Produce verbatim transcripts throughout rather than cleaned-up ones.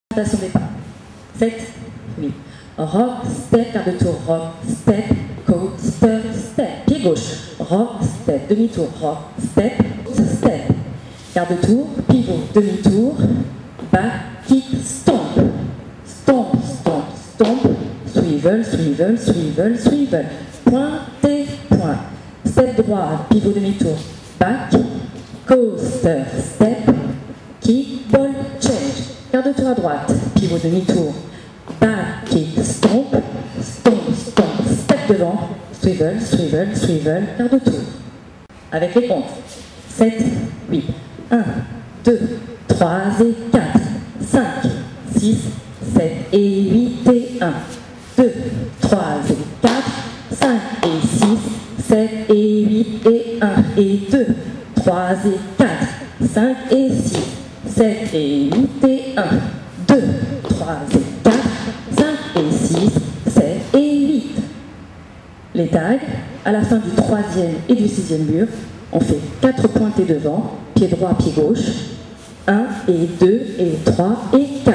Rotation des pas. sept, huit. Rock, step, quart de tour, rock, step, coaster, step. Pied gauche, rock, step, demi-tour, rock, step, step. Quart de tour, pivot, demi-tour, back, kick, stomp. Stomp, stomp, stomp. Swivel, swivel, swivel, swivel. Pointé, point. Step droit, pivot, demi-tour, back, coaster, step, kick, ball, change. Quart de tour à droite, pivot, demi-tour, back, kick, stomp, stomp, stomp, step devant, swivel, swivel, swivel, quart de tour. Avec les comptes. sept, huit, un, deux, trois et quatre, cinq, six, sept et huit et un, deux, trois et quatre, cinq et six, sept et huit et un et deux, trois et quatre, cinq et six, sept et huit et un, deux, trois et quatre, cinq et six, sept et huit. Les tags, à la fin du troisième et du sixième mur, on fait quatre pointés devant, pied droit, pied gauche, un et deux et trois et quatre.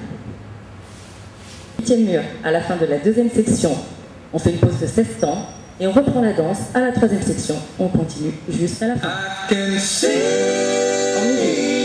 Huitième mur, à la fin de la deuxième section, on fait une pause de seize temps et on reprend la danse à la troisième section. On continue jusqu'à la fin. En milieu.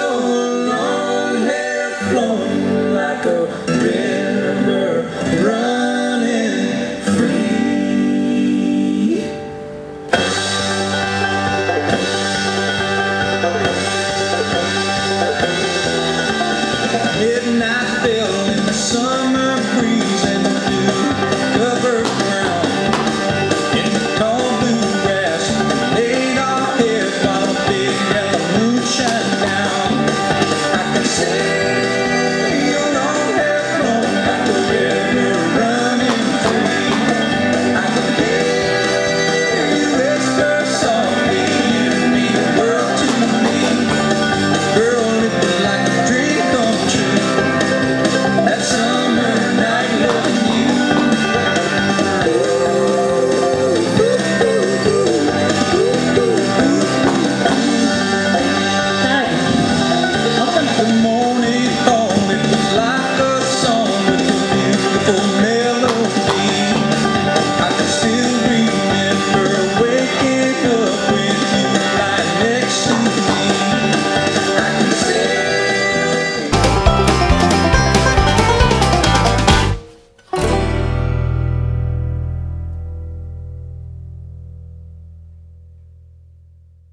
Midnight fell in the summer breeze and the dew covered ground. In the cold blue grass, we laid our heads while the big yellow moon shone down. I can say